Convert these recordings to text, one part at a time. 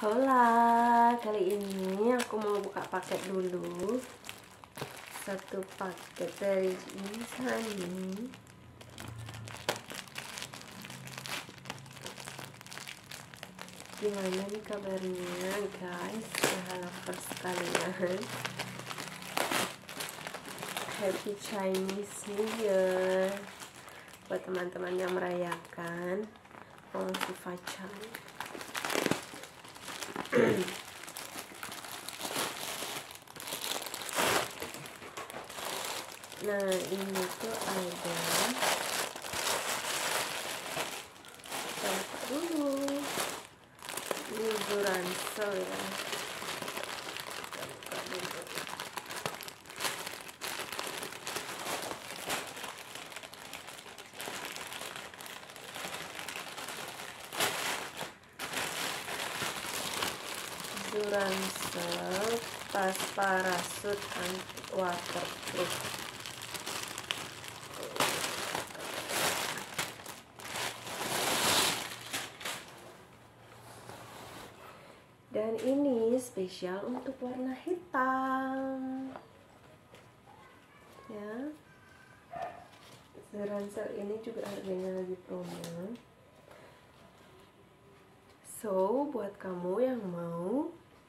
Hola, kali ini aku mau buka paket dulu. Satu paket dari Insani. Gimana nih kabarnya guys, lovers sekalian? Happy Chinese New Year buat teman-teman yang merayakan Feng Fachan. Nah, ini tuh ada dulu ini ransel ya. Ransel tas parasut anti waterproof. Dan ini spesial untuk warna hitam ya. Ransel ini juga harganya lagi promo. So buat kamu yang mau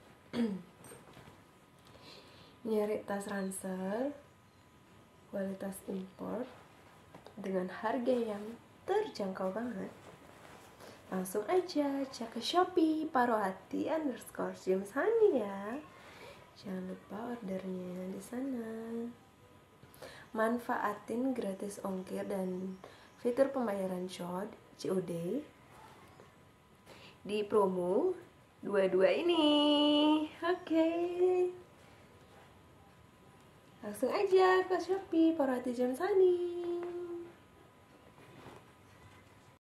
nyari tas ransel kualitas import dengan harga yang terjangkau banget, langsung aja cek ke Shopee @parohati_Jimshani ya. Jangan lupa ordernya di sana. Manfaatin gratis ongkir dan fitur pembayaran COD di promo 22 ini. Oke. Langsung aja ke Shopee Parohati Jimshani.